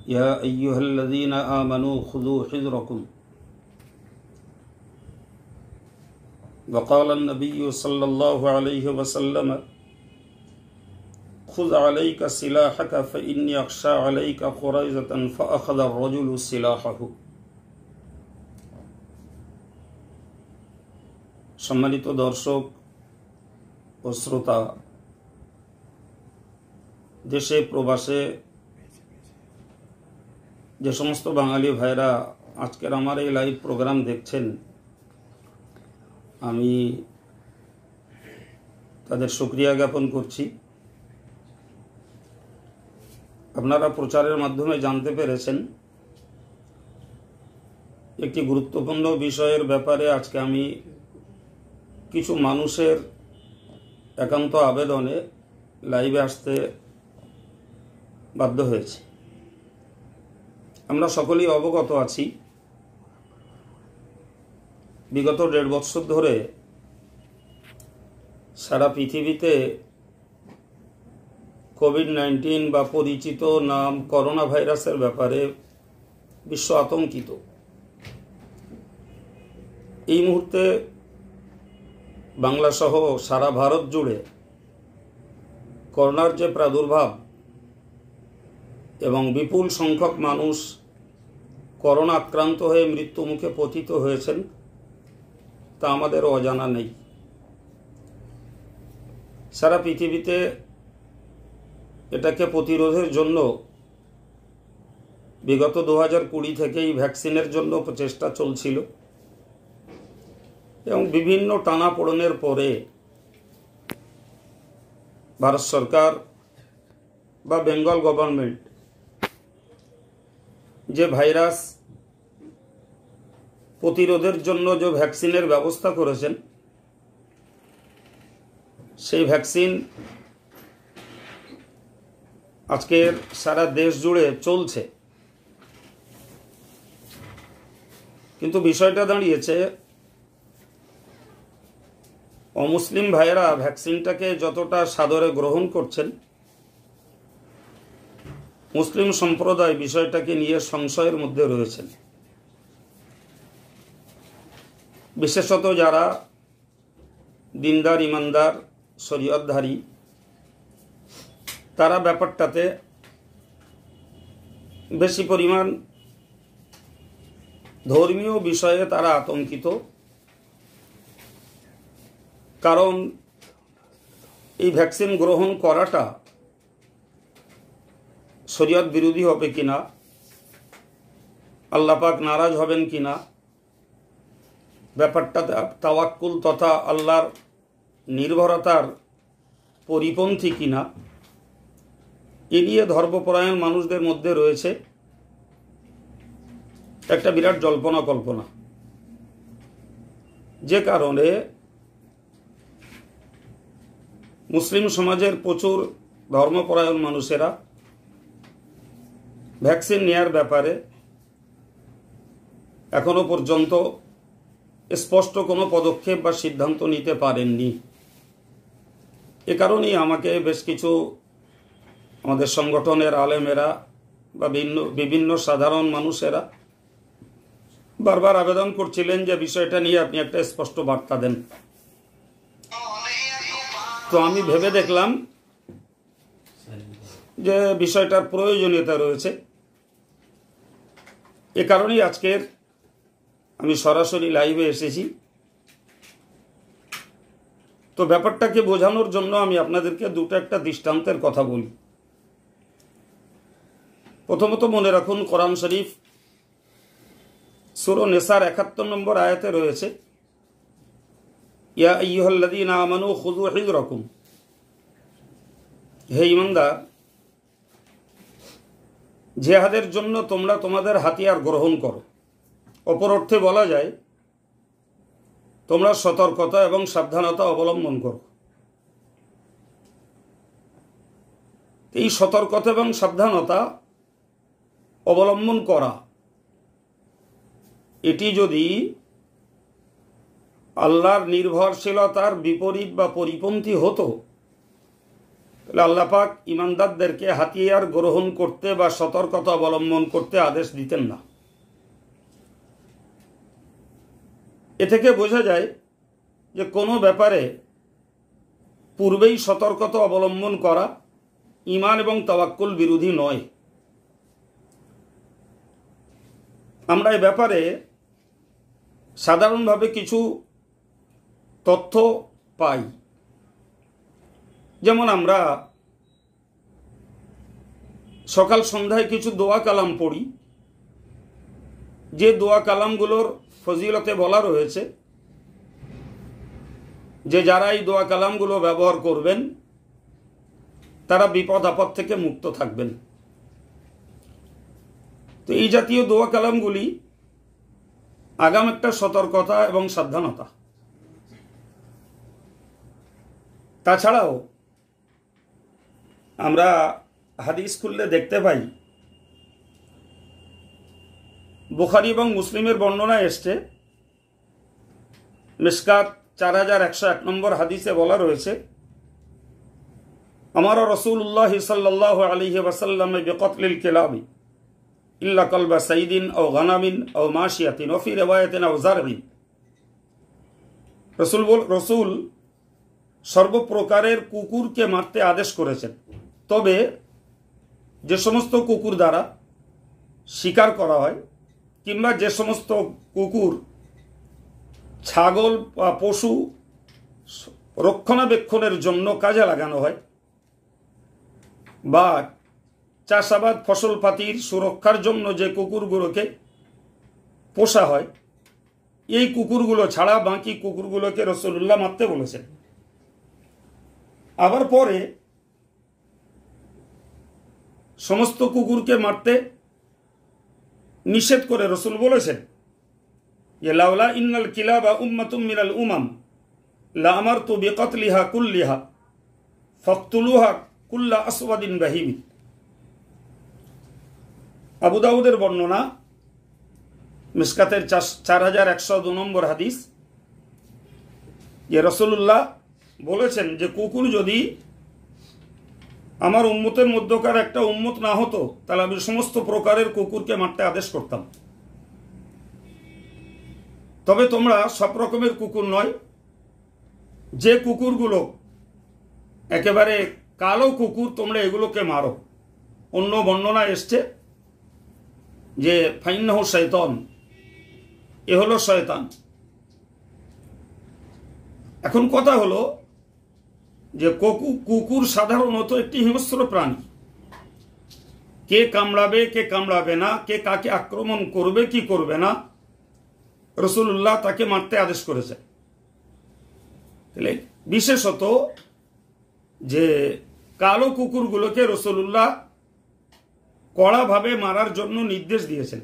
या अय्युहल्लज़ीना आमनू खुदू हिज़्रकुम वक़ाल अन्नबिय्यु सल्लल्लाहु अलैहि वसल्लम खुज़ अलैका सिलाहका फ़इन्नी अख़शा अलैका ख़ुरैज़तन फ़अख़ज़ अर्रजुलु सिलाहहु। सम्मानित दर्शक ও শ্রোতা, দেশে প্রবাসে যে সমস্ত বাঙালি ভাইরা আজকের আমার এই লাইভ প্রোগ্রাম দেখছেন, আমি তাদের শুকরিয়া জ্ঞাপন করছি। আপনারা প্রচারের মাধ্যমে জানতে পেরেছেন একটি গুরুত্বপূর্ণ বিষয়ের ব্যাপারে আজকে আমি কিছু মানুষের একান্ত আবেদনে লাইভে আসতে বাধ্য হয়েছে। আমরা সকলেই অবগত আছি, বিগত 1.5 বছর ধরে সারা পৃথিবীতে কোভিড-19 বা পরিচিত নাম করোনা ভাইরাসের ব্যাপারে বিশ্ব আতঙ্কিত। এই মুহূর্তে বাংলা সহ সারা ভারত জুড়ে করোনার যে প্রাদুর্ভাব এবং বিপুল সংখ্যক মানুষ করোনা আক্রান্ত হয়ে মৃত্যুমুখে পতিত হয়েছেন তা আমাদের অজানা নেই। সারা পৃথিবীতে এটাকে প্রতিরোধের জন্য বিগত 2020 থেকেই ভ্যাকসিনের জন্য প্রচেষ্টা চলছিল এবং বিভিন্ন টানাপোড়েনের পরে ভারত সরকার বা বেঙ্গল গভর্নমেন্ট যে ভাইরাস প্রতিরোধের জন্য যে ভ্যাকসিনের ব্যবস্থা করেছেন, সেই ভ্যাকসিন আজকের সারা দেশ জুড়ে চলছে। কিন্তু বিষয়টা দাঁড়িয়েছে, অমুসলিম ভাইয়েরা ভ্যাকসিনটাকে যতটা সাদরে গ্রহণ করছেন, মুসলিম সম্প্রদায় বিষয়টাকে নিয়ে সংশয়ের মধ্যে রয়েছেন। বিশেষত যারা দিনদার, ইমানদার, শরীয়তধারী, তারা ব্যাপারটাতে বেশি পরিমাণ ধর্মীয় বিষয়ে তারা আতঙ্কিত। কারণ এই ভ্যাকসিন গ্রহণ করাটা শরীয়ত বিরোধী হবে কিনা, আল্লাহ পাক নারাজ হবেন কিনা, ব্যাপারটা তাওয়াক্কুল তথা আল্লাহর নির্ভরতার পরিপন্থী কিনা, এ নিয়ে ধর্মপরায়ণ মানুষদের মধ্যে রয়েছে একটা বিরাট জল্পনা কল্পনা, যে কারণে মুসলিম সমাজের প্রচুর ধর্মপরায়ণ মানুষেরা ভ্যাকসিন নেয়ার ব্যাপারে এখনো পর্যন্ত স্পষ্ট কোনো পদক্ষেপ বা সিদ্ধান্ত নিতে পারেননি। এ কারণেই আমাকে বেশ কিছু আমাদের সংগঠনের আলেমেরা বা বিভিন্ন সাধারণ মানুষেরা বারবার আবেদন করছিলেন যে বিষয়টা নিয়ে আপনি একটা স্পষ্ট বার্তা দেন। তো আমি ভেবে দেখলাম যে বিষয়টার প্রয়োজনীয়তা রয়েছে। এ কারণেই আজকের আমি সরাসরি লাইভে এসেছি। তো ব্যাপারটাকে বোঝানোর জন্য আমি আপনাদেরকে একটা দৃষ্টান্তের কথা বলি। প্রথমত মনে রাখুন, কোরআন শরীফ সূরা নিসার ৭১ নম্বর আয়াতে রয়েছে, ইয়া আইয়ুহাল্লাযীনা আমানু খুযু হিযরাকুম, হে ঈমানদার, জিহাদের জন্য তোমরা তোমাদের হাতিয়ার গ্রহণ করো। অপর অর্থে বলা যায়, তোমরা সতর্কতা এবং সাবধানতা অবলম্বন করো। এই সতর্কতা এবং সাবধানতা অবলম্বন করা, এটি যদি আল্লাহর নির্ভরশীলতার বিপরীত বা পরিপন্থী হতো, আল্লাহ পাক ইমানদারদেরকে হাতিয়ার গ্রহণ করতে বা সতর্কতা অবলম্বন করতে আদেশ দিতেন না। এ থেকে বোঝা যায় যে কোনো ব্যাপারে পূর্বেই সতর্কতা অবলম্বন করা ঈমান এবং তাওয়াক্কুল বিরোধী নয়। আমরা এই ব্যাপারে সাধারণভাবে কিছু তথ্য পাই। যেমন আমরা সকাল সন্ধ্যায় কিছু দোয়া কালাম পড়ি, যে দোয়া কালামগুলোর ফজিলতে বলা রয়েছে যে যারা এই দোয়া কালামগুলো ব্যবহার করবেন তারা বিপদ আপদ থেকে মুক্ত থাকবেন। তো এই জাতীয় দোয়া কালামগুলি আগাম একটা সতর্কতা এবং সাবধানতা। তাছাড়াও আমরা হাদিস খুললে দেখতে পাই, বুখারী এবং মুসলিমের বর্ণনা এসছে, মিশকাত 4101 নম্বর হাদিসে বলা রয়েছে, আমার রাসূলুল্লাহ সাল্লাল্লাহু আলাইহি ওয়াসাল্লাম বিকতলিল কিলাবি ইল্লা কলবা সাইদিন আও গানামিন আও মাশিয়াতিন ওয়া ফি রিওয়ায়াতিন আও জারবিন। রাসূল সর্বপ্রকারের কুকুরকে মারতে আদেশ করেছেন, তবে যে সমস্ত কুকুর দ্বারা শিকার করা হয় কিংবা যে সমস্ত কুকুর ছাগল বা পশু রক্ষণাবেক্ষণের জন্য কাজে লাগানো হয় বা চাষাবাদ ফসলপাতির সুরক্ষার জন্য যে কুকুরগুলোকে পোষা হয়, এই কুকুরগুলো ছাড়া বাকি কুকুরগুলোকে রাসূলুল্লাহ মারতে বলেছেন। আবার পরে সমস্ত কুকুরকে মারতে নিষেধ করে রাসূল বলেছেন যে লাউলা ইন্নাল কিলাবা উম্মাতুম মিনাল উমাম লা আমারতু বিকতলিহা কুল্লিহা ফাকতুলুহা কুল্লা আসওয়াদিন বাহিমি। আবু দাউদের বর্ণনা, মিশকাতের 4102 নম্বর হাদিস, যে রাসূলুল্লাহ বলেছেন যে কুকুর যদি আমার উম্মতের মধ্যকার একটা উম্মত না হতো তাহলে আমি সমস্ত প্রকারের কুকুরকে মারতে আদেশ করতাম। তবে তোমরা সব রকমের কুকুর নয়, যে কুকুরগুলো একেবারে কালো কুকুর তোমরা এগুলোকে মারো। অন্য বর্ণনা এসছে যে ফাইন্নাহু শাইতান, এ হলো শয়তান। এখন কথা হলো যে কুকুর সাধারণত একটি হিংস্র প্রাণী। কে কামড়াবে কে কামড়াবে না, কে কাকে আক্রমণ করবে কি করবে না, রাসূলুল্লাহ তাকে মারতে আদেশ করেছে। বিশেষত যে কালো কুকুরগুলোকে রাসূলুল্লাহ কড়াভাবে মারার জন্য নির্দেশ দিয়েছেন।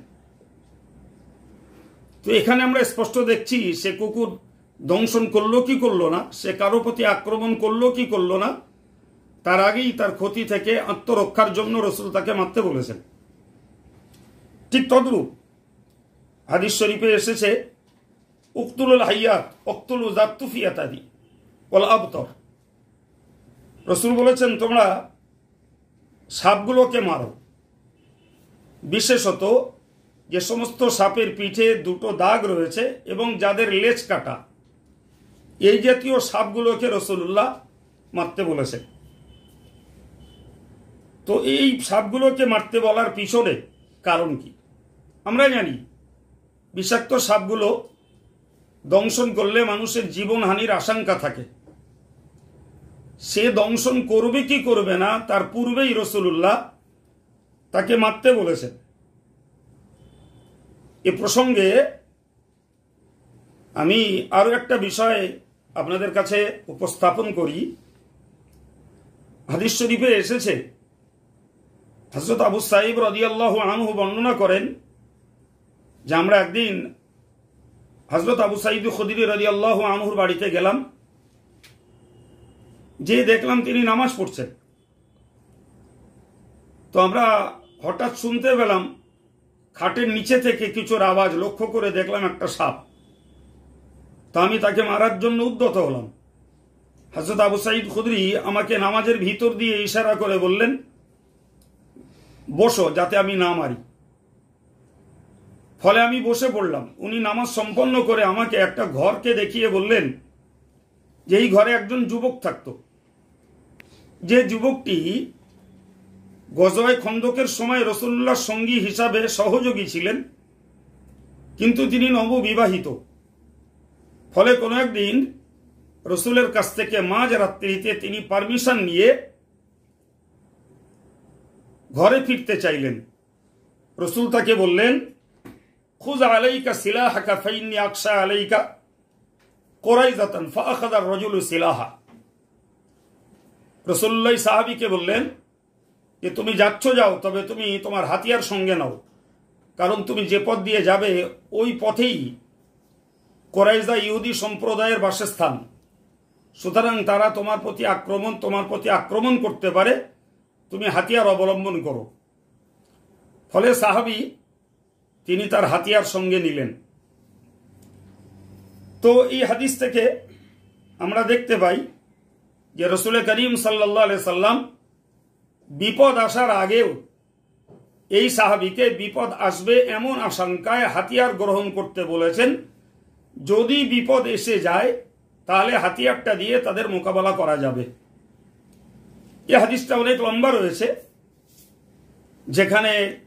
তো এখানে আমরা স্পষ্ট দেখছি সে কুকুর দংশন করলো কি করলো না, সে কারো প্রতি আক্রমণ করলো কি করলো না, তার আগেই তার ক্ষতি থেকে আত্মরক্ষার জন্য রাসূল তাকে মারতে বলেছেন। ঠিক তদ্রূপ হাদিস শরীফে এসেছে, উকতুলুল হাইয়াত উকতুলু যাতু ফিয়াতাদি ওয়াল আবতর। রাসূল বলেছেন তোমরা সাপগুলোকে মারো, বিশেষত যে সমস্ত সাপের পিঠে দুটো দাগ রয়েছে এবং যাদের লেজ কাটা, এই জাতীয় সাপগুলোকে রাসূলুল্লাহ মারতে বলেছেন। তো এই সাপগুলোকে মারতে বলার পিছনে কারণ কি? আমরা জানি বিষাক্ত সাপগুলো দংশন করলে মানুষের জীবনহানির আশঙ্কা থাকে। সে দংশন করবে কি করবে না তার পূর্বেই রাসূলুল্লাহ তাকে মারতে বলেছেন। এ প্রসঙ্গে আমি আরো একটা বিষয় আপনাদের কাছে উপস্থাপন করি। হাদিস শরীফে এসেছে, হযরত আবু সাঈদ রাদিয়াল্লাহু আনহু বর্ণনা করেন যে আমরা একদিন হযরত আবু সাঈদ খুদরি রাদিয়াল্লাহু আনহুর বাড়িতে গেলাম, যে দেখলাম তিনি নামাজ পড়ছেন। তো আমরা হঠাৎ শুনতে পেলাম খাটের নিচে থেকে কিছুর আওয়াজ, লক্ষ্য করে দেখলাম একটা সাপ। তো আমি তাকে মারার জন্য উদ্যত হলাম। হযরত আবু সাঈদ খুদরি আমাকে নামাজের ভিতর দিয়ে ইশারা করে বললেন, বসো, যাতে আমি না মারি। ফলে আমি বসে পড়লাম। উনি নামাজ সম্পন্ন করে আমাকে একটা ঘরকে দেখিয়ে বললেন যে এই ঘরে একজন যুবক থাকত, যে যুবকটি গজওয়ে খন্দকের সময় রাসূলুল্লাহর সঙ্গী হিসাবে সহযোগী ছিলেন, কিন্তু তিনি নববিবাহিত। ফলে কোনো একদিন রাসূলের কাছ থেকে মাঝরাত্রিতে তিনি পারমিশন নিয়ে ঘরে ফিরতে চাইলেন। রাসূল তাকে বললেন, খুয আলাইকা সিলাহাকা ফাইন্নী আকশা আলাইকা কুরাইজাতান ফাআখাযা আর-রাজুলু সিলাহা। রাসূলুল্লাহ সাহাবীকে বললেন যে তুমি যাচ্ছ যাও, তবে তুমি তোমার হাতিয়ার সঙ্গে নাও, কারণ তুমি যে পথ দিয়ে যাবে ওই পথেই কুরাইজা ইহুদি সম্প্রদায়ের বাসস্থান। সুতরাং তারা তোমার প্রতি আক্রমণ করতে পারে, তুমি হাতিয়ার অবলম্বন করো। ফলে সাহাবী তিনি তার হাতিয়ার সঙ্গে নিলেন। তো এই হাদিস থেকে আমরা দেখতে পাই যে রাসূল করিম সাল্লাল্লাহু আলাইহি সাল্লাম বিপদ আসার আগেও এই সাহাবীকে বিপদ আসবে এমন আশঙ্কায় হাতিয়ার গ্রহণ করতে বলেছেন। যদি বিপদ এসে যায় তাহলে হাতিয়ারটা দিয়ে তাদের মোকাবেলা করা যাবে। এই হাদিসটা অনেক লম্বা রয়েছে, যেখানে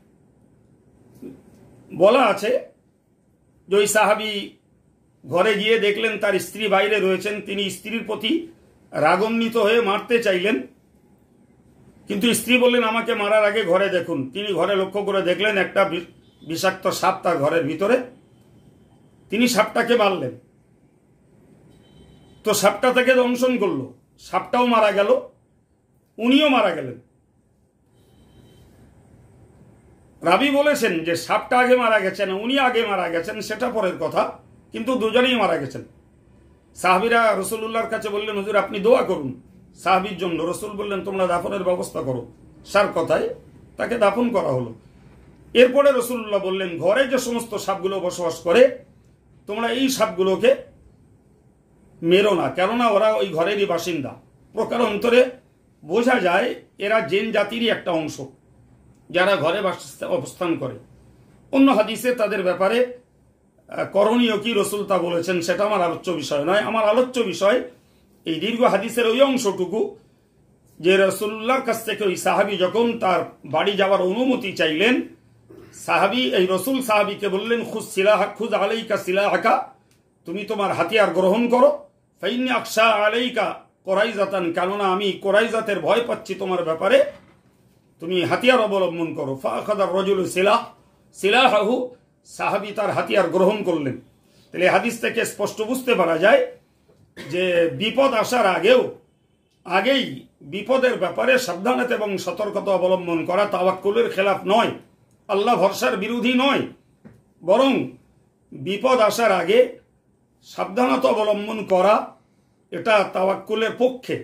বলা আছে যে ওই সাহাবী ঘরে গিয়ে দেখলেন তার স্ত্রী বাইরে রয়েছেন। তিনি স্ত্রীর প্রতি রাগান্বিত হয়ে মারতে চাইলেন, কিন্তু স্ত্রী বললেন আমাকে মারার আগে ঘরে দেখুন। তিনি ঘরে লক্ষ্য করে দেখলেন একটা বিষাক্ত সাপ তার ঘরের ভিতরে। তিনি সাপটাকে মারলেন, তো সাপটা তাকে দংশন করলো, সাপটাও মারা গেল, উনিও মারা গেলেন। রাবী বলেছেন যে সাপটা আগে মারা গেছেন, উনি আগে মারা গেছেন, সেটা পরের কথা, কিন্তু দুজনেই মারা গেছেন। সাহাবীরা রাসূলুল্লাহর কাছে বললেন, হুজুর আপনি দোয়া করুন সাহাবীর জন্য। রাসূল বললেন তোমরা দাফনের ব্যবস্থা করো। সার কথায় তাকে দাফন করা হলো। এরপরে রাসূলুল্লাহ বললেন, ঘরে যে সমস্ত সাপগুলো বসবাস করে তোমরা এই সাপগুলোকে মেরো না, কেননা ওরা ওই ঘরেরই বাসিন্দা। প্রকার অন্তরে বোঝা যায় এরা জিন জাতিরই একটা অংশ, যারা ঘরে অবস্থান করে। অন্য হাদিসে তাদের ব্যাপারে করণীয় কি রাসূল তা বলেছেন, সেটা আমার আলোচ্য বিষয় নয়। আমার আলোচ্য বিষয় এই দীর্ঘ হাদিসের ওই অংশটুকু যে রাসূলুল্লাহর কাছ থেকে ওই সাহাবী যখন তার বাড়ি যাওয়ার অনুমতি চাইলেন, রাসূল সাহাবীকে বললেন, খুয আলাইকা সিলাহাকা, তুমি তোমার হাতিয়ার গ্রহণ করো। ফাইন্নী আকশা আলাইকা কুরাইজাতান, কেননা আমি কুরাইজাতের ভয় পাচ্ছি তোমার ব্যাপারে, তুমি হাতিয়ার অবলম্বন করো। ফাআখাযা আর-রাজুলু সিলাহাহু, সাহাবী তার হাতিয়ার গ্রহণ করলেন। তাহলে হাদিস থেকে স্পষ্ট বুঝতে পারা যায় যে বিপদ আসার আগেই বিপদের ব্যাপারে সাবধানতা এবং সতর্কতা অবলম্বন করা তাওয়াক্কুলের খেলাফ নয়, আল্লাহ ভরসার বিরোধী নয়, বরং বিপদ আসার আগে সাবধানতা অবলম্বন করা এটা তাওয়াক্কুলের পক্ষে।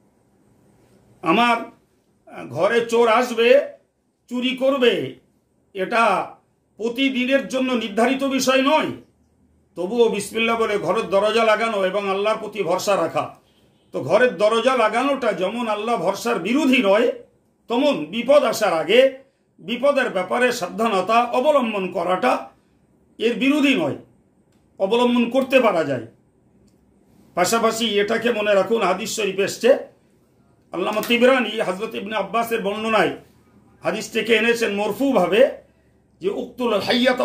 আমার ঘরে চোর আসবে, চুরি করবে, এটা প্রতিদিনের জন্য নির্ধারিত বিষয় নয়। তবুও বিসমিল্লাহ বলে ঘরের দরজা লাগানো এবং আল্লাহর প্রতি ভরসা রাখা। তো ঘরের দরজা লাগানোটা যেমন আল্লাহ ভরসার বিরোধী নয়, তেমন বিপদ আসার আগে বিপদের ব্যাপারে সাবধানতা অবলম্বন করাটা এর বিরোধী নয়, অবলম্বন করতে পারা যায়। পাশাপাশি এটাকে মনে রাখুন, হাদিস শরীফে এসছে, আল্লামা তিবরানী হযরত ইবনে আব্বাসের বর্ণনায় হাদিসটিকে এনেছেন মরফু ভাবে যে উকতুল হাইয়াত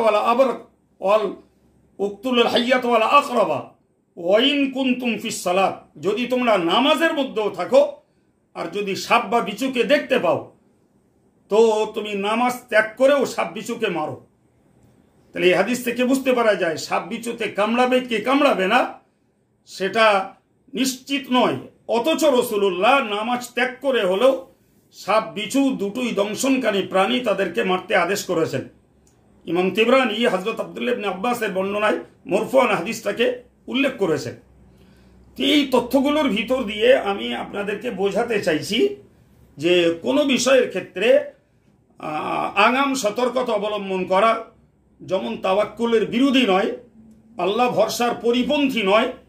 ওয়ালা আকরাবা ওয়াইন কুনতুম ফিস সালাত, যদি তোমরা নামাজের মধ্যেও থাকো আর যদি সাপ বা বিছুকে দেখতে পাও তো তুমি নামাজ ত্যাগ করেও সাপ বিছুকে মারো। তাহলে এই হাদিস থেকে বুঝতে পারা যায় সাপ বিছুতে কামড়াবে কি কামড়াবে না সেটা নিশ্চিত নয়, অথচ রাসূলুল্লাহ নামাজ ত্যাগ করে হলেও সাপ বিছু দুটোই দংশনকারী প্রাণী, তাদেরকে মারতে আদেশ করেছেন। ইমাম তিবরানী হযরত আব্দুল্লাহ ইবনে আব্বাসের বর্ণনায় মরফুআন হাদিসটাকে উল্লেখ করেছেন। এই তথ্যগুলোর ভিতর দিয়ে আমি আপনাদেরকে বোঝাতে চাইছি যে কোনো বিষয়ের ক্ষেত্রে আগাম সতর্কতা অবলম্বন করা যেমন তাওয়াক্কুলের বিরোধী নয়, আল্লাহ ভরসার পরিপন্থী নয়,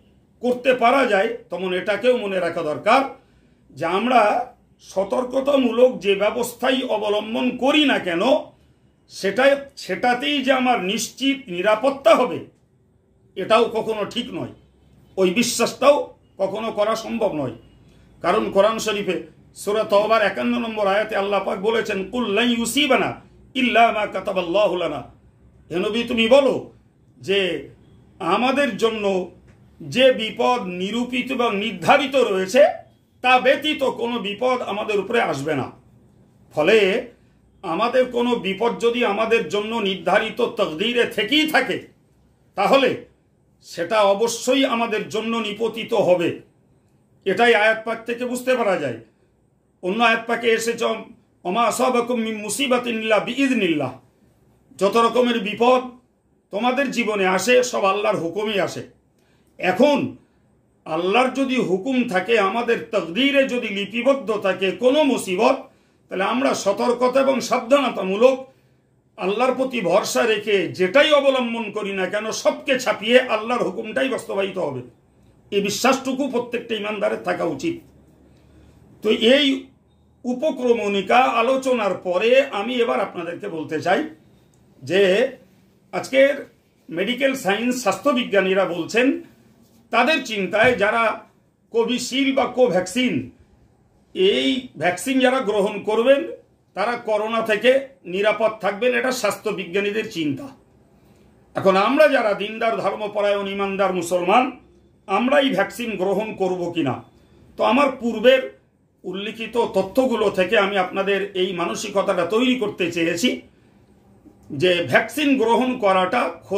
করতে পারা যায়, তখন এটাকেও মনে রাখা দরকার যে আমরা সতর্কতামূলক যে ব্যবস্থাই অবলম্বন করি না কেন, সেটাতেই যে আমার নিশ্চিত নিরাপত্তা হবে, এটাও কখনো ঠিক নয়। ওই বিশ্বাসটাও কখনো করা সম্ভব নয়। কারণ কোরআন শরীফে সূরা তাওবার 51 নম্বর আয়াতে আল্লাহ পাক বলেছেন, কুল লা ইউসিবানা ইল্লা মা কাতাবাল্লাহু লানা। হে নবী, তুমি বলো যে আমাদের জন্য যে বিপদ নিরূপিত এবং নির্ধারিত রয়েছে তা ব্যতীত কোনো বিপদ আমাদের উপরে আসবে না। ফলে আমাদের কোনো বিপদ যদি আমাদের জন্য নির্ধারিত তকদিরে থেকেই থাকে, তাহলে সেটা অবশ্যই আমাদের জন্য নিপতিত হবে। এটাই আয়াত পাক থেকে বুঝতে পারা যায়। অন্য আয়াত পাকে এসেছে, ওমা আসাবাকুম মিন মুসিবাতিন ইল্লা বিইযনিল্লাহ। যত রকমের বিপদ তোমাদের জীবনে আসে সব আল্লাহর হুকুমই আসে। এখন আল্লাহর যদি হুকুম থাকে, আমাদের তকদিরে যদি লিপিবদ্ধ থাকে কোনো মুসিবত, তাহলে আমরা সতর্কতা এবং সাবধানতামূলক আল্লাহর প্রতি ভরসা রেখে যেটাই অবলম্বন করি না কেন, সবকে ছাপিয়ে আল্লাহর হুকুমটাই বাস্তবায়িত হবে। এই বিশ্বাসটুকু প্রত্যেকটা ইমানদারের থাকা উচিত। তো এই উপক্রমণিকা আলোচনার পরে আমি এবার আপনাদেরকে বলতে চাই যে আজকের মেডিকেল সায়েন্স স্বাস্থ্যবিজ্ঞানীরা বলছেন তাদের চিন্তায় যারা কোভিশিল্ড বা কোভ্যাক্সিন, এই ভ্যাকসিন যারা গ্রহণ করবেন তারা করোনা থেকে নিরাপদ থাকবেন, এটা স্বাস্থ্যবিজ্ঞানীদের চিন্তা। এখন আমরা যারা দিনদার ধর্মপরায়ণ ইমানদার মুসলমান, আমরা এই ভ্যাকসিন গ্রহণ করব কিনা, তো আমার পূর্বের উল্লিখিত তথ্যগুলো থেকে আমি আপনাদের এই মানসিকতাটা তৈরি করতে চেয়েছি যে ভ্যাকসিন গ্রহণ করাটা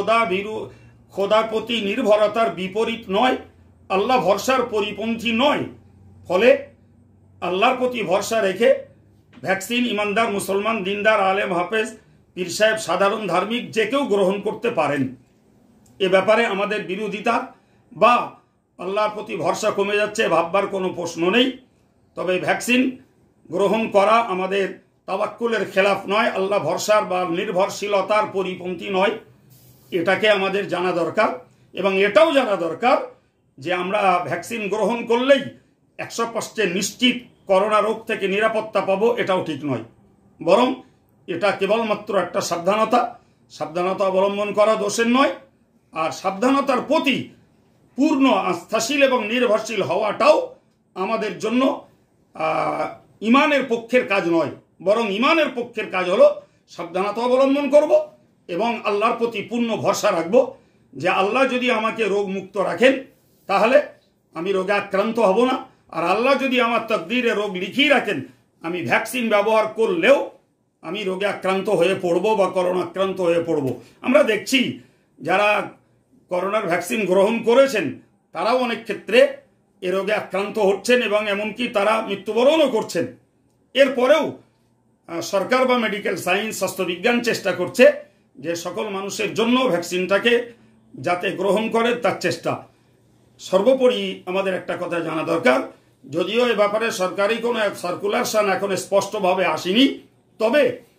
খোদার প্রতি নির্ভরতার বিপরীত নয়, আল্লাহ ভরসার পরিপন্থী নয়। ফলে আল্লাহর প্রতি ভরসা রেখে ভ্যাকসিন ইমানদার মুসলমান, দিনদার, আলেম, হাফেজ, পীর সাহেব, সাধারণ ধার্মিক যে কেউ গ্রহণ করতে পারেন। এ ব্যাপারে আমাদের বিরোধিতা বা আল্লাহর প্রতি ভরসা কমে যাচ্ছে ভাববার কোনো প্রশ্ন নেই। তবে ভ্যাকসিন গ্রহণ করা আমাদের তাওয়াক্কুলের খেলাফ নয়, আল্লাহ ভরসার বা নির্ভরশীলতার পরিপন্থী নয়। এটাকে আমাদের জানা দরকার। এবং এটাও জানা দরকার যে আমরা ভ্যাকসিন গ্রহণ করলেই 100% নিশ্চিত করোনা রোগ থেকে নিরাপত্তা পাবো, এটাও ঠিক নয়। বরং এটা কেবলমাত্র একটা সাবধানতা অবলম্বন করা দোষের নয়। আর সাবধানতার প্রতি পূর্ণ আস্থাশীল এবং নির্ভরশীল হওয়াটাও আমাদের জন্য ইমানের পক্ষের কাজ নয়, বরং ইমানের পক্ষের কাজ হলো সাবধানতা অবলম্বন করব এবং আল্লাহর প্রতি পূর্ণ ভরসা রাখবো যে আল্লাহ যদি আমাকে রোগ মুক্ত রাখেন তাহলে আমি রোগে আক্রান্ত হব না। আর আল্লাহ যদি আমার তকদিরে রোগ লিখিয়ে রাখেন, আমি ভ্যাকসিন ব্যবহার করলেও আমি রোগে আক্রান্ত হয়ে পড়ব বা করোনা আক্রান্ত হয়ে পড়ব। আমরা দেখছি যারা করোনার ভ্যাকসিন গ্রহণ করেছেন তারাও অনেক ক্ষেত্রে এ রোগে আক্রান্ত হচ্ছেন এবং এমনকি তারা মৃত্যুবরণও করছেন। এরপরেও সরকার বা মেডিকেল সায়েন্স স্বাস্থ্যবিজ্ঞান চেষ্টা করছে যে সকল মানুষের জন্য ভ্যাকসিনটাকে যাতে গ্রহণ করে তার চেষ্টা। সর্বোপরি আমাদের একটা কথা জানা দরকার, যদিও এ ব্যাপারে সরকারি কোনো সার্কুলারশন এখন স্পষ্টভাবে আসেনি, তবে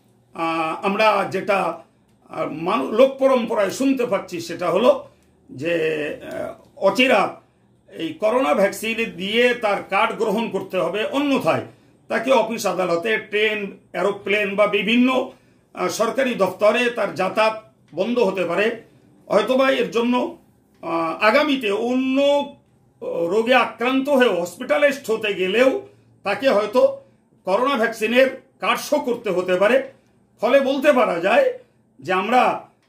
আমরা যেটা লোক পরম্পরায় শুনতে পাচ্ছি সেটা হলো যে অচিরা এই করোনা ভ্যাকসিন দিয়ে তার কার্ড গ্রহণ করতে হবে, অন্যথায় তাকে অফিস আদালতে, ট্রেন, এরোপ্লেন বা বিভিন্ন সরকারি দপ্তরে তার যাতায়াত বন্ধ হতে পারে। হয়তোবা এর জন্য আগামীতে অন্য রোগে আক্রান্ত হয়ে হসপিটালাইজড হতে গেলেও তাকে হয়তো করোনা ভ্যাকসিনের কার্ড শো করতে হতে পারে। ফলে বলতে পারা যায় যে আমরা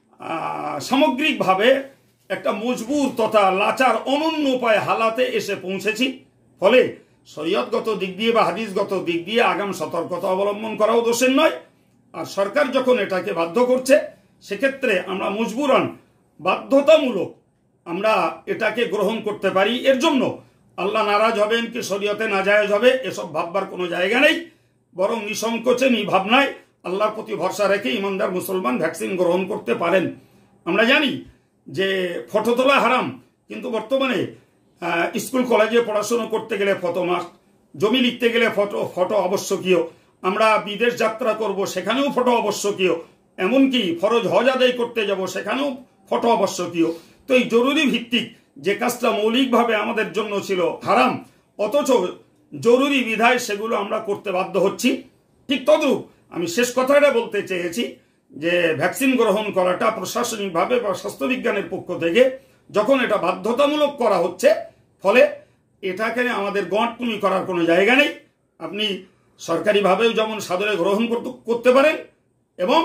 সামগ্রিকভাবে একটা মজবুত তথা লাচার অনন্য উপায় হালাতে এসে পৌঁছেছি। ফলে শরীয়তগত দিক দিয়ে বা হাদিসগত দিক দিয়ে আগাম সতর্কতা অবলম্বন করাও দোষের নয়। আর সরকার যখন এটাকে বাধ্য করছে, সেক্ষেত্রে আমরা মজবুরান, বাধ্যতামূলক আমরা এটাকে গ্রহণ করতে পারি। এর জন্য আল্লাহ নারাজ হবেন কি শরীয়তে নাজায়েজ হবে এসব ভাববার কোনো জায়গা নেই, বরং নিঃসংকোচে নির্ভাবনায় আল্লাহর প্রতি ভরসা রেখে ইমানদার মুসলমান ভ্যাকসিন গ্রহণ করতে পারেন। আমরা জানি যে ফটো তোলা হারাম, কিন্তু বর্তমানে স্কুল কলেজে পড়াশোনা করতে গেলে ফটো মাস্ট, জমি লিখতে গেলে ফটো আবশ্যকীয়, আমরা বিদেশ যাত্রা করব সেখানেও ফটো আবশ্যকীয়, এমনকি ফরজ হজ আদায় করতে যাব সেখানেও ফটো আবশ্যকীয়। তো এই জরুরি ভিত্তিক যে কাজটা মৌলিকভাবে আমাদের জন্য ছিল হারাম, অথচ জরুরি বিধায় সেগুলো আমরা করতে বাধ্য হচ্ছি। ঠিক তদ্রূপ আমি শেষ কথাটা বলতে চেয়েছি যে ভ্যাকসিন গ্রহণ করাটা প্রশাসনিকভাবে বা স্বাস্থ্যবিজ্ঞানের পক্ষ থেকে যখন এটা বাধ্যতামূলক করা হচ্ছে, ফলে এটাকে আমাদের গণটুমি করার কোনো জায়গা নেই। আপনি সরকারিভাবেও যেমন সাদরে গ্রহণ করতে পারেন এবং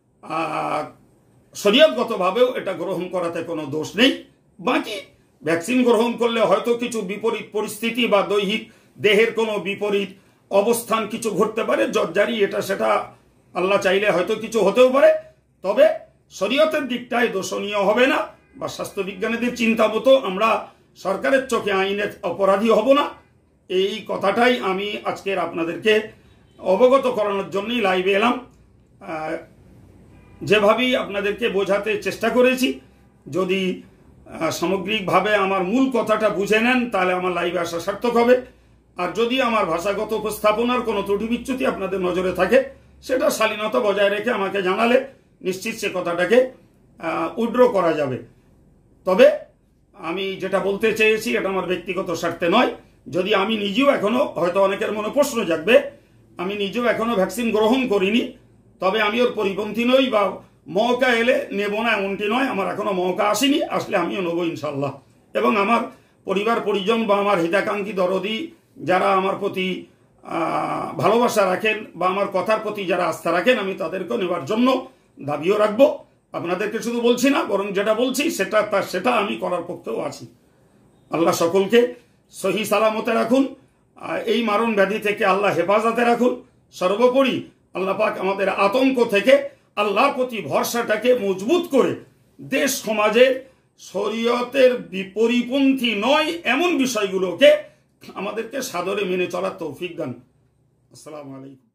শরীয়তগতভাবেও এটা গ্রহণ করাতে কোনো দোষ নেই। বাকি ভ্যাকসিন গ্রহণ করলে হয়তো কিছু বিপরীত পরিস্থিতি বা দৈহিক দেহের কোনো বিপরীত অবস্থান কিছু ঘটতে পারে, জর্জারি এটা সেটা আল্লাহ চাইলে হয়তো কিছু হতেও পারে, তবে শরীয়তের দিকটায় দোষণীয় হবে না বা স্বাস্থ্যবিজ্ঞানীদের চিন্তা মতো আমরা সরকারের চোখে আইনের অপরাধী হব না। এই কথাটাই আমি আজকের আপনাদেরকে অবগত করানোর জন্যই লাইভে এলাম। যেভাবেই আপনাদেরকে বোঝাতে চেষ্টা করেছি, যদি সামগ্রিকভাবে আমার মূল কথাটা বুঝে নেন তাহলে আমার লাইভে আসা সার্থক হবে। আর যদি আমার ভাষাগত উপস্থাপনার কোনো ত্রুটি বিচ্যুতি আপনাদের নজরে থাকে, সেটা শালীনতা বজায় রেখে আমাকে জানালে নিশ্চিত সে কথাটাকে উইথড্র করা যাবে। তবে আমি যেটা বলতে চেয়েছি এটা আমার ব্যক্তিগত স্বার্থে নয়। যদি আমি নিজেও এখনো, হয়তো অনেকের মনে প্রশ্ন জাগবে, আমি নিজেও এখনো ভ্যাকসিন গ্রহণ করিনি, তবে আমি ওর পরিপন্থী নই বা মৌকা এলে নেব না এমনটি নয়। আমার এখনো মৌকা আসেনি, আসলে আমিও নেবো ইনশাল্লাহ। এবং আমার পরিবার পরিজন বা আমার হিতাকাঙ্ক্ষী দরদি যারা আমার প্রতি ভালোবাসা রাখেন বা আমার কথার প্রতি যারা আস্থা রাখেন, আমি তাদেরকেও নেবার জন্য দাবিও রাখবো। আপনাদেরকে শুধু বলছি না, বরং যেটা বলছি সেটা আমি করার পক্ষেও আছি। আল্লাহ সকলকে সহি সালামতে রাখুন, এই মারণ ব্যাধি থেকে আল্লাহ হেফাজতে রাখুন। সর্বোপরি আল্লাহ পাক আমাদের আতঙ্ক থেকে আল্লাহর প্রতি ভরসাটাকে মজবুত করে দেশ সমাজে শরীয়তের বিপরীতপন্থী নয় এমন বিষয়গুলোকে আমাদেরকে সাদরে মেনে চলার তৌফিক দান। আসসালামু আলাইকুম।